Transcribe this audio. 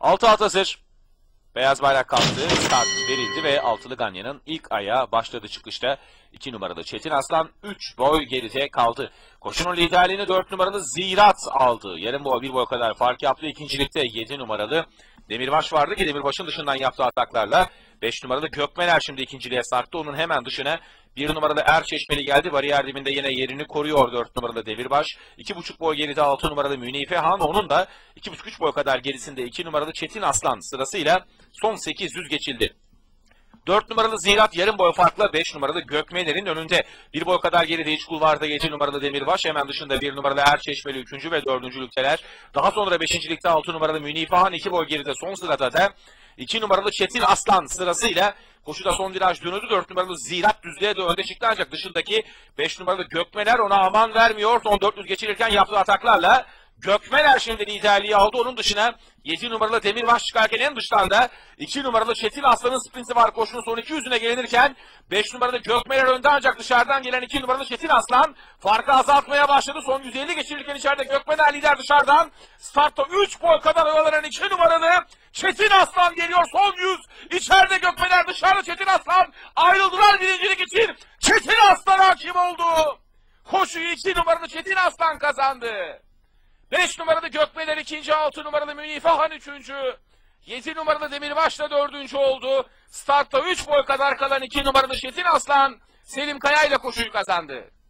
6 at hazır. Beyaz bayrak kalktı, start verildi ve altılı ganyanın ilk ayağı başladı çıkışta. 2 numaralı Çetin Aslan 3 boy geride kaldı. Koşunun liderliğini 4 numaralı Ziraat aldı. Yarım boy 1 boy kadar fark yaptı. İkincilikte 7 numaralı Demirbaş vardı ki Demirbaş'ın dışından yaptığı ataklarla 5 numaralı Gökmeler şimdi ikinciliğe sarktı. Onun hemen dışına 1 numaralı Erçeşmeli geldi. Bariyer dibinde yine yerini koruyor 4 numaralı Demirbaş. 2,5 boy geride 6 numaralı Münife Han. Onun da 2,5-3 boy kadar gerisinde 2 numaralı Çetin Aslan sırasıyla son 800 geçildi. 4 numaralı Ziraat yarım boy farkla 5 numaralı Gökmeler'in önünde. 1 boy kadar geride iç kulvarda 7 numaralı Demirbaş. Hemen dışında 1 numaralı Erçeşmeli 3. ve 4. lükteler. Daha sonra 5. ligde 6 numaralı Münife Han 2 boy geride son sırada da 2 numaralı Çetin Aslan sırasıyla koşuda son viraj dönüldü. 4 numaralı Ziraat düzlüğe de önde çıktı ancak dışındaki 5 numaralı Gökmeler ona aman vermiyor. Son 400 geçilirken yaptığı ataklarla Gökmeler şimdi liderliği aldı. Onun dışına 7 numaralı Demirbaş çıkarken en dıştan da 2 numaralı Çetin Aslan'ın sprinti var. Koşunun son 200'üne gelinirken 5 numaralı Gökmeler önde ancak dışarıdan gelen 2 numaralı Çetin Aslan farkı azaltmaya başladı. Son 150 geçirirken içeride Gökmeler lider dışarıdan. Startta 3 boy kadar oyalanan 2 numaralı Çetin Aslan geliyor. Son 100. İçeride Gökmeler, dışarıda Çetin Aslan. Ayrıldılar birincilik için. Çetin Aslan hakim oldu. Koşuyu 2 numaralı Çetin Aslan kazandı. 5 numaralı Gökmeler ikinci, 6 numaralı Münife Han üçüncü, 7 numaralı Demirbaş da dördüncü oldu. Startta 3 boy kadar kalan 2 numaralı Çetin Aslan Selim Kaya ile koşuyu kazandı.